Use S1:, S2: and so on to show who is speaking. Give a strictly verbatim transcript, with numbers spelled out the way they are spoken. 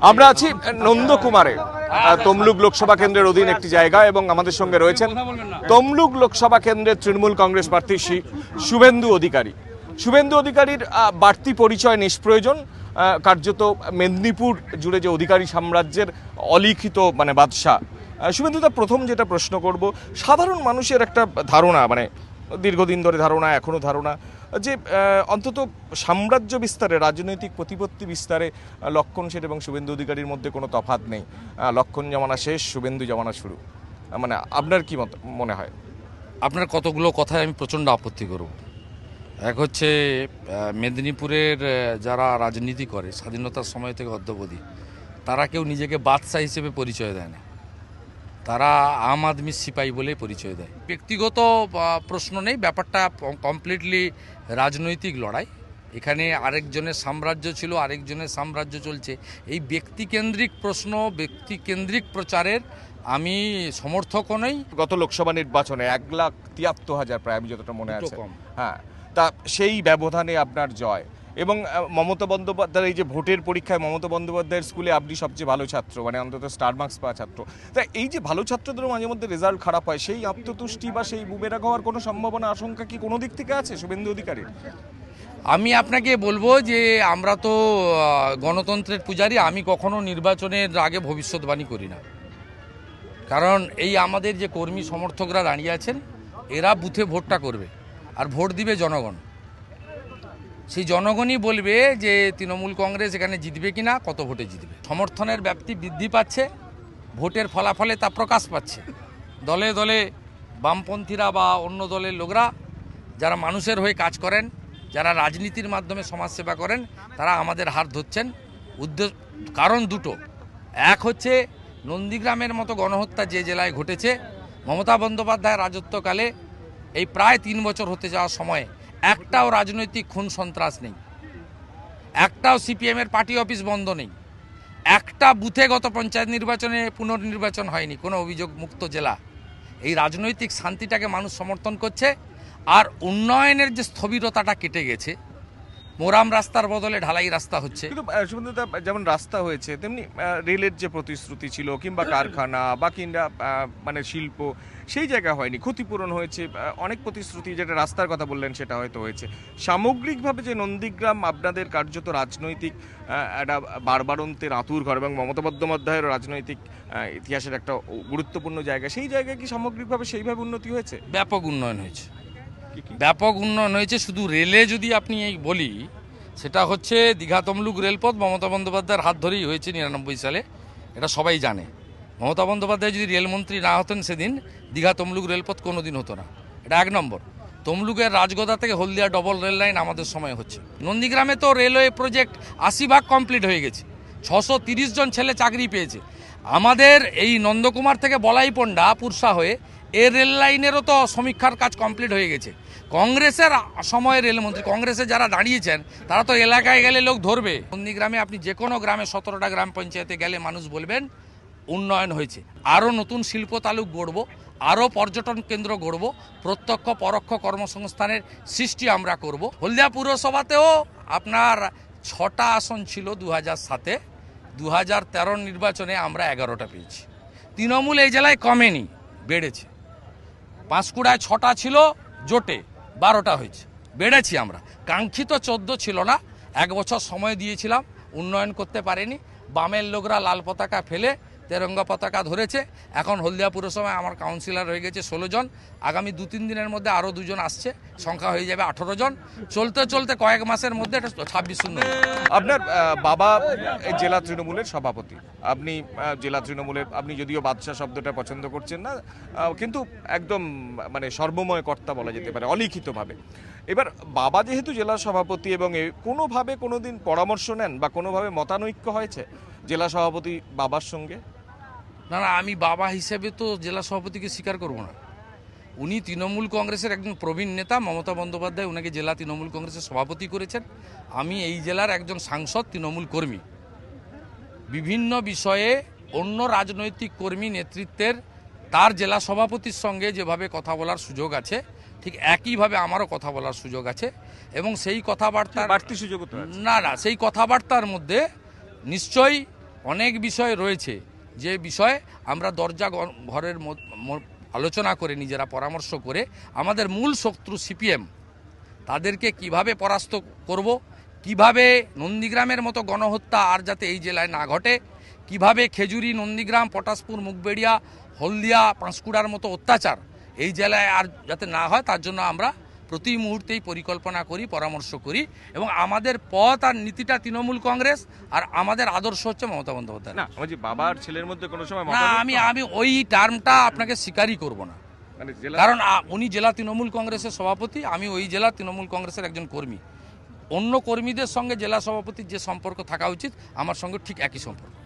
S1: আমরা আছি নন্দকুমারে, তমলুক লোকসভা কেন্দ্রের অধীন একটি জায়গা, এবং আমাদের সঙ্গে রয়েছেন তমলুক লোকসভা কেন্দ্রের তৃণমূল কংগ্রেস প্রার্থী শুভেন্দু অধিকারী। শুভেন্দু অধিকারীর বাড়তি পরিচয় নিষ্প্রয়োজন। কার্যত মেদিনীপুর জুড়ে যে অধিকারী সাম্রাজ্যের অলিখিত মানে বাদশাহ শুভেন্দুদা, প্রথম যেটা প্রশ্ন করব, সাধারণ মানুষের একটা ধারণা, মানে দীর্ঘদিন ধরে ধারণা, এখনো ধারণা, যে অন্তত সাম্রাজ্য বিস্তারে, রাজনৈতিক প্রতিপত্তি বিস্তারে লক্ষণ শেঠ এবং শুভেন্দু অধিকারীর মধ্যে কোনো তফাৎ নেই। লক্ষণ জমানা শেষ, শুভেন্দু জমানা শুরু। মানে আপনার কি মনে হয়?
S2: আপনার কতগুলো কথায় আমি প্রচণ্ড আপত্তি করব। এক হচ্ছে মেদিনীপুরের যারা রাজনীতি করে স্বাধীনতার সময় থেকে অদ্যাবধি, তারা কেউ নিজেকে বাদশাহ হিসেবে পরিচয় দেয় না, তারা আম আদমি সিপাহী বলে পরিচয় দেয়। ব্যক্তিগত প্রশ্ন নেই, ব্যাপারটা কমপ্লিটলি রাজনৈতিক লড়াই। এখানে আরেকজনের সাম্রাজ্য ছিল, আরেকজনের সাম্রাজ্য চলছে। এই ব্যক্তিকেন্দ্রিক প্রশ্ন, ব্যক্তিকেন্দ্রিক প্রচারের আমি সমর্থকও নই।
S1: গত লোকসভা নির্বাচনে এক লাখ তিয়াত্তর হাজার প্রায়, আমি যতটা মনে আছে, হ্যাঁ, তা সেই ব্যবধানে আপনার জয়। এবং মমতা বন্দ্যোপাধ্যায়ের এই যে ভোটের পরীক্ষায় মমতা বন্দ্যোপাধ্যায়ের স্কুলে আপনি সবচেয়ে ভালো ছাত্র, মানে অন্তত স্টার মার্কস পাওয়া ছাত্র। তা এই যে ভালো ছাত্রদেরও মাঝে মধ্যে রেজাল্ট খারাপ হয়, সেই আত্মতুষ্টি বা সেই বুমেরাগ হওয়ার কোনো সম্ভাবনা, আশঙ্কা কি কোনো দিক থেকে আছে শুভেন্দু অধিকারীর?
S2: আমি আপনাকে বলবো যে আমরা তো গণতন্ত্রের পূজারী। আমি কখনো নির্বাচনের আগে ভবিষ্যৎবাণী করি না, কারণ এই আমাদের যে কর্মী সমর্থকরা দাঁড়িয়ে আছেন, এরা বুথে ভোটটা করবে, আর ভোট দিবে জনগণ। সেই জনগণই বলবে যে তৃণমূল কংগ্রেস এখানে জিতবে কিনা, কত ভোটে জিতবে। সমর্থনের ব্যাপ্তি বৃদ্ধি পাচ্ছে, ভোটের ফলাফলে তা প্রকাশ পাচ্ছে। দলে দলে বামপন্থীরা বা অন্য দলের লোকরা যারা মানুষের হয়ে কাজ করেন, যারা রাজনীতির মাধ্যমে সমাজসেবা করেন, তারা আমাদের হাত ধরছেন। উদ্দেশ্য কারণ দুটো। এক হচ্ছে নন্দীগ্রামের মতো গণহত্যা যে জেলায় ঘটেছে, মমতা বন্দ্যোপাধ্যায়ের রাজত্বকালে এই প্রায় তিন বছর হতে যাওয়ার সময়ে একটাও রাজনৈতিক খুন সন্ত্রাস নেই, একটাও সিপিএমের পার্টি অফিস বন্ধ নেই, একটা বুথে গত পঞ্চায়েত নির্বাচনে পুনর্নির্বাচন হয়নি, কোনো অভিযোগ মুক্ত জেলা। এই রাজনৈতিক শান্তিটাকে মানুষ সমর্থন করছে। আর উন্নয়নের যে স্থবিরতাটা কেটে গেছে, মোরাম রাস্তার বদলে ঢালাই রাস্তা হচ্ছে।
S1: কিন্তু শুভেন্দুদা, যেমন রাস্তা হয়েছে, তেমনি রেলের যে প্রতিশ্রুতি ছিল, কিংবা কারখানা বা কিংবা মানে শিল্প, সেই জায়গা হয়নি। ক্ষতিপূরণ হয়েছে, অনেক প্রতিশ্রুতি, যেটা রাস্তার কথা বললেন সেটা হয়তো হয়েছে। সামগ্রিকভাবে যে নন্দীগ্রাম আপনাদের কার্যত রাজনৈতিক একটা বারবারন্তের আঁতুর ঘর এবং মমতা বন্দ্যোপাধ্যায়ের রাজনৈতিক ইতিহাসের একটা গুরুত্বপূর্ণ জায়গা, সেই জায়গায় কি সামগ্রিকভাবে সেইভাবে উন্নতি হয়েছে?
S2: ব্যাপক উন্নয়ন হয়েছে, ব্যাপক উন্নয়ন হয়েছে। শুধু রেলে যদি আপনি এই বলি, সেটা হচ্ছে দীঘা তমলুক রেলপথ মমতা বন্দ্যোপাধ্যায়ের হাত ধরেই হয়েছে নিরানব্বই সালে, এটা সবাই জানে। মমতা বন্দ্যোপাধ্যায় যদি রেলমন্ত্রী না হতেন সেদিন দীঘা তমলুক রেলপথ কোনো দিন হতো না, এটা এক নম্বর। তমলুকের রাজগোদা থেকে হলদিয়া ডবল রেল লাইন আমাদের সময় হচ্ছে। নন্দীগ্রামে তো রেলওয়ে প্রজেক্ট আশি ভাগ কমপ্লিট হয়ে গেছে, ছশো তিরিশ জন ছেলে চাকরি পেয়েছে। আমাদের এই নন্দকুমার থেকে বলাইপন্ডা পুরসা হয়ে এ রেল লাইনেরও তো সমীক্ষার কাজ কমপ্লিট হয়ে গেছে। কংগ্রেসের সময় রেলমন্ত্রী, কংগ্রেসে যারা দাঁড়িয়েছেন, তারা তো এলাকায় গেলে লোক ধরবে। নন্দীগ্রামে আপনি যে কোনো গ্রামে, সতেরোটা গ্রাম পঞ্চায়েতে গেলে মানুষ বলবেন উন্নয়ন হয়েছে। আরও নতুন শিল্প তালুক গড়ব, আরও পর্যটন কেন্দ্র গড়ব, প্রত্যক্ষ পরোক্ষ কর্মসংস্থানের সৃষ্টি আমরা করব। হলদিয়া পুরসভাতেও আপনার ছটা আসন ছিল দু হাজার সাতে, দু হাজার তেরোর নির্বাচনে আমরা এগারোটা পেয়েছি। তৃণমূল এই জেলায় কমেনি, বেড়েছে। পাঁশকুড়ায় ছটা ছিল জোটে, বারোটা হয়েছে, বেড়েছি আমরা। কাঙ্ক্ষিত চোদ্দ ছিল না, এক বছর সময় দিয়েছিলাম, উন্নয়ন করতে পারেনি। বামের লোকরা লাল পতাকা ফেলে তেরঙ্গা পতাকা ধরেছে। এখন হলদিয়া পুরসভায় আমার কাউন্সিলর হয়ে গেছে ষোলো জন, আগামী দু তিন দিনের মধ্যে আরও দুজন আসছে, সংখ্যা হয়ে যাবে আঠারো জন। চলতে চলতে কয়েক মাসের মধ্যে এটা ছাব্বিশ শূন্য।
S1: আপনার বাবা জেলা তৃণমূলের সভাপতি, আপনি জেলা তৃণমূলের, আপনি যদিও বাদশাহ শব্দটা পছন্দ করছেন না, কিন্তু একদম মানে সর্বময় কর্তা বলা যেতে পারে অলিখিতভাবে। এবার বাবা যেহেতু জেলা সভাপতি, এবং কোনোভাবে কোনো দিন পরামর্শ নেন বা কোনোভাবে মতানৈক্য হয়েছে জেলা সভাপতি বাবার সঙ্গে?
S2: না না, আমি বাবা হিসেবে তো জেলা সভাপতিকে স্বীকার করব না। উনি তৃণমূল কংগ্রেসের একজন প্রবীণ নেতা, মমতা বন্দ্যোপাধ্যায় ওনাকে জেলা তৃণমূল কংগ্রেসের সভাপতি করেছেন। আমি এই জেলার একজন সাংসদ, তৃণমূল কর্মী। বিভিন্ন বিষয়ে অন্য রাজনৈতিক কর্মী নেতৃত্বের তার জেলা সভাপতির সঙ্গে যেভাবে কথা বলার সুযোগ আছে, ঠিক একইভাবে আমারও কথা বলার সুযোগ আছে। এবং সেই কথাবার্তার
S1: বাড়তি সুযোগ
S2: না না সেই কথাবার্তার মধ্যে নিশ্চয়ই অনেক বিষয় রয়েছে যে বিষয়ে আমরা দরজা ঘ- ঘরের মধ্য- ম- আলোচনা করে নিজেরা পরামর্শ করে আমাদের মূল শত্রু সিপিএম তাদেরকে কিভাবে পরাস্ত করব, কিভাবে নন্দীগ্রামের মতো গণহত্যা আর যাতে এই জেলায় না ঘটে, কিভাবে খেজুরি, নন্দীগ্রাম, পটাশপুর, মুগবেড়িয়া, হলদিয়া, পাঁশকুড়ার মতো অত্যাচার এই জেলায় আর যাতে না হয় তার জন্য আমরা প্রতি মুহূর্তেই পরিকল্পনা করি, পরামর্শ করি এবং আমাদের পথ আর নীতিটা তৃণমূল কংগ্রেস আর আমাদের আদর্শ হচ্ছে মমতা বন্দ্যোপাধ্যায়।
S1: না আমার যে বাবার ছেলের মধ্যে কোনো সময়
S2: না,
S1: মতানৈক্য
S2: আমি
S1: হয়?
S2: আমি ওই টার্মটা আপনাকে স্বীকারই করব না,
S1: মানে জেলা
S2: কারণ আ, উনি জেলা তৃণমূল কংগ্রেসের সভাপতি, আমি ওই জেলা তৃণমূল কংগ্রেসের একজন কর্মী। অন্য কর্মীদের সঙ্গে জেলা সভাপতির যে সম্পর্ক থাকা উচিত আমার সঙ্গে ঠিক একই সম্পর্ক।